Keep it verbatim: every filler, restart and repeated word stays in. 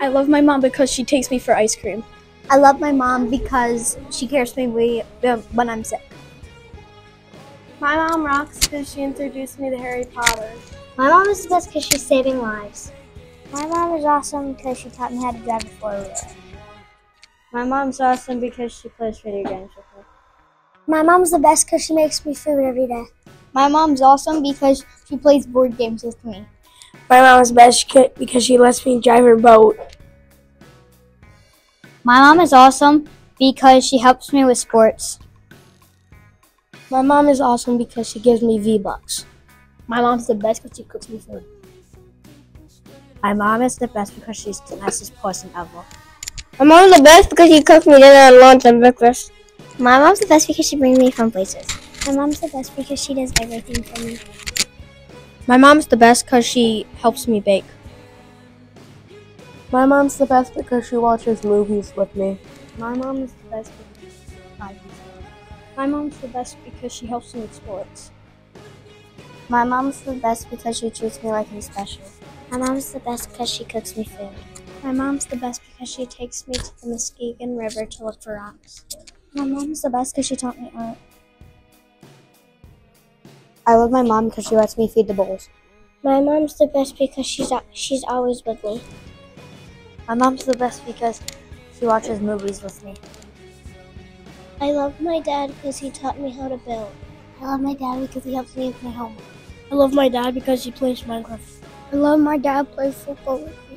I love my mom because she takes me for ice cream. I love my mom because she cares for me when I'm sick. My mom rocks because she introduced me to Harry Potter. My mom is the best because she's saving lives. My mom is awesome because she taught me how to drive a four-wheeler. My mom's awesome because she plays video games with me. My mom's the best because she makes me food every day. My mom's awesome because she plays board games with me. My mom's best because she lets me drive her boat. My mom is awesome because she helps me with sports. My mom is awesome because she gives me V-Bucks. My mom's the best because she cooks me food. My mom is the best because she's the nicest person ever. My mom's the best because she cooks me dinner and lunch and breakfast. My mom's the best because she brings me fun places. My mom's the best because she does everything for me. My mom's the best because she helps me bake. My mom's the best because she watches movies with me. My mom is the best because she buys me stuff. My mom's the best because she helps me with sports. My mom's the best because she treats me like I'm special. My mom's the best because she cooks me food. My mom's the best because she takes me to the Muskegon River to look for rocks. My mom's the best because she taught me art. I love my mom because she lets me feed the bulls. My mom's the best because she's she's always with me. My mom's the best because she watches movies with me. I love my dad because he taught me how to build. I love my dad because he helps me with my homework. I love my dad because he plays Minecraft. I love my dad plays football with me.